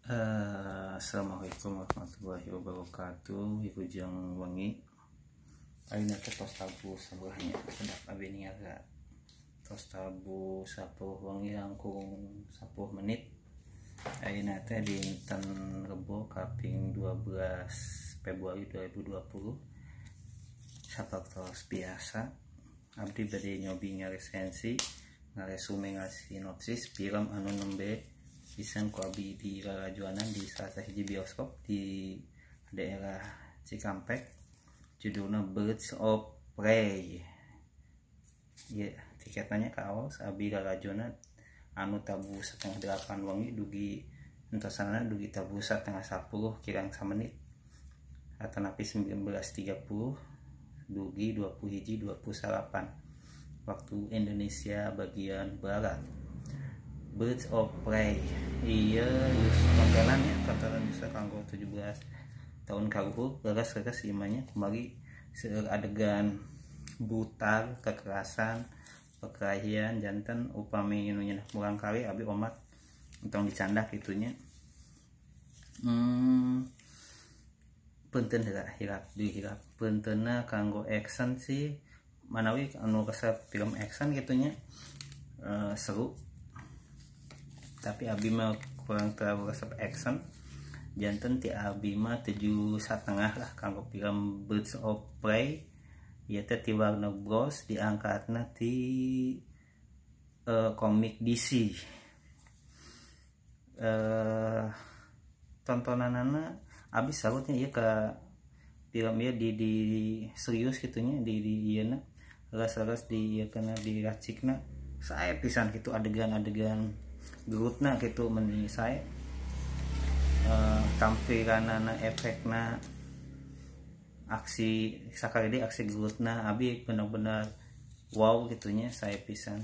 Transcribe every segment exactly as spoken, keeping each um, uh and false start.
Eh, Assalamualaikum warahmatullahi wabarakatuh. Ibu jeng wengi. Ayeuna teh tos tabu sabeuhnya sedap abi niaga. Tos tabu sapuluh wengi langkung sepuluh menit. Ayeuna teh dinten Rebo kaping dua belas Februari dua ribu dua puluh. Sapertos biasa abdi bade nyobi ngaresensi, ngaresume ngasinopsis film anu nembe pisan ku abdi di rarajuanan di salah sahiji bioskop di daerah Cikampek. Judulnya Birds of Prey. Ya, tiketnya kaos abdi rarajuanan anu tabu setengah delapan wengi dugi entosana dugi tabu setengah sepuluh kirang samenit atau napi sembilan belas tiga puluh dugi dua puluh hiji dua puluh delapan waktu Indonesia bagian barat. Birds of Prey iya yus tontonan ya tontonan bisa kanggo tujuh belas tahun kaluhur leres-leres imanya kembali seueur adegan brutal kekerasan perkelahian janten upami nu nyeunah murang kali abi omat entong dicandak gitunya. hmm punten heula hirap di hirap puntenna kanggo action sih manawi anu resep film action gitunya. E, seru tapi abi mah kurang terlalu resep action janten ti abi mah tujuh setengah lah kanggo film Birds of Prey. Ieu teh ti Warner Bros diangkatna ti uh, komik D C. Uh, tontonanana abi salutnya ieu ka film ieu di, di serius gitunya di di ieuna ras-ras di ieu kana diracikna sae pisan kitu adegan-adegan gerutna gitu meni sae. Uh, tampilanana efekna aksi sakarede aksi gerutna abi benar-benar wow gitunya saya pisan.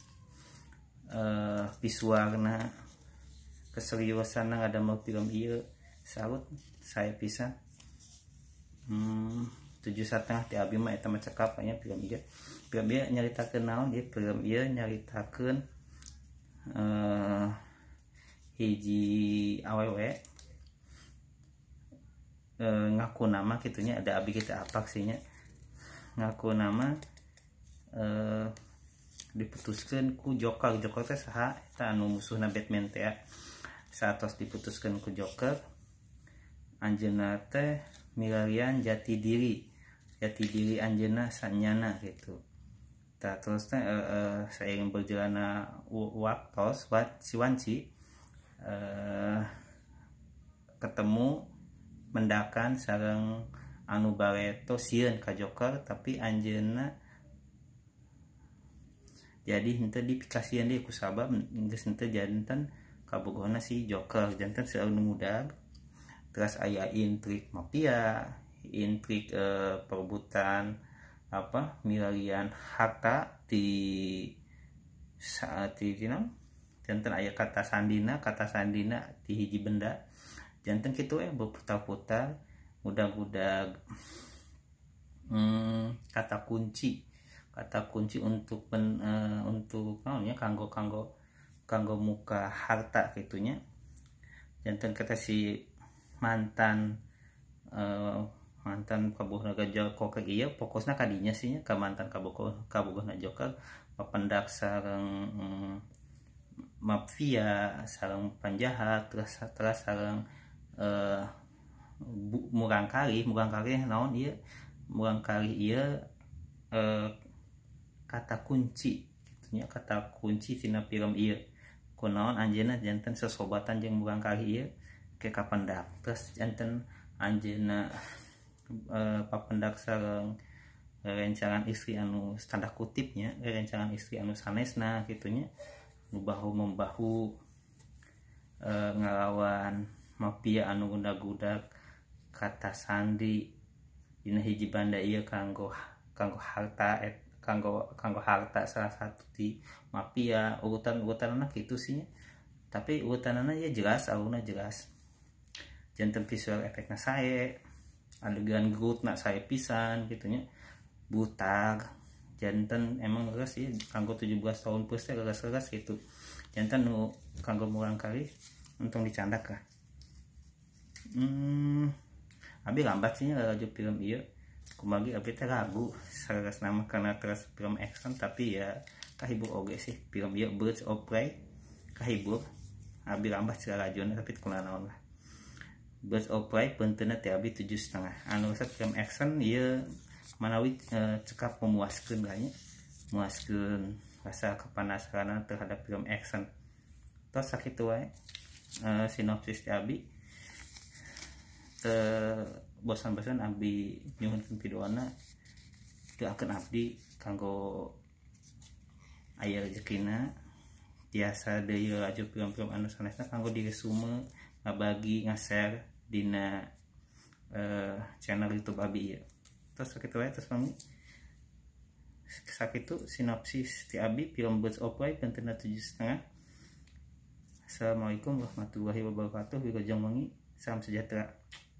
Uh, visualna keseriusanna ngadamel film ieu salut saya pisan. hmm, tujuh setengah ti abi mah eta mah cekap nya film ieu. Film ieu nyaritakeun naon ieu film ieu nyaritakeun uh, hiji awewe uh, ngaku nama gitunya ada abi kita apa sihnya ngaku nama uh, diputuskan ku Joker. Joker teh saha eta anu musuhna Batman teh satos diputuskan ku Joker anjeunna teh milarian jati diri jati diri anjeunna sanyana gitu. Tah terus teh uh, uh, seiring berjalanna waktos wat si Wanci uh, ketemu mendakan sareng anu bareto sieun ka Joker tapi anjeunna jadi henteu dipikasieun deui ku sabab geus henteu janten kabogohna si Joker janten seueur nu ngudag. Terus aya intrik mafia, intrik uh, perebutan apa milarian harta di saat ini jantan aya kata sandina kata sandina di hiji benda jantan gitu eh berputar-putar udah-udah hmm, kata kunci kata kunci untuk pen, uh, untuk naonnya kanggo kanggo kanggo muka harta gitunya jantan kata si mantan uh, mantan kabogohna Joker ieu fokusna ka dinya sih nya ka mantan kabogoh kabogohna Joker papendak sareng mm, mafia sareng penjahat terus terus sareng uh, murang kali murang kali naon ieu murang kali ieu uh, kata kunci gitunya kata kunci tina film ieu kunaon anjeunna janten sesobatan jeung murang kali ieu ke kapendak terus janten anjeunna Uh, papendak sareng rencangan istri anu tanda kutipnya rencangan istri anu sanesna gitunya nu bahu membahu uh, ngalawan mafia anu gudag-gudag kata sandi dina hiji banda ieu kanggo kanggo harta et, kanggo kanggo harta salah satu di mafia urutan-urutanna kitu sih nya. Tapi urutanana ya jelas aluna jelas janten visual efekna sae adegan gerutna saya pisan gitunya butak janten emang geus sih kanggo tujuh belas tahun plus teh geus-geus gitu janten nu kanggo murang kali untung dicandak lah. hmm, abi lambat sih ngarajo film ieu kumagi abi teh ragu saras nama karena terus film action, tapi ya kahibur oge sih film ieu Birds of Prey kahibur. Abi lambat sih ngarajona tapi kumaha naon lah. Birds of Prey penteuna teh abi tujuh setengah. Anu resep film action ieu manawi e, cekap memuaskeun kayaknya, memuaskeun rasa kepanasaran terhadap film action. Terus sakitu wae e, sinopsis teh abi te bosan-bosan abi nyuhunkeun videona teu akeun abdi kanggo aya rezekina tiasa deui aju film-film anu sanesna kanggo diresume ngabagi nge-share dina uh, channel YouTube abi ieu. Terus sakitu wae terus mami sakitu sinopsis ti abi film Birds of Prey penteuna tujuh setengah. Assalamualaikum warahmatullahi wabarakatuh. Wilujeng wengi, salam sejahtera.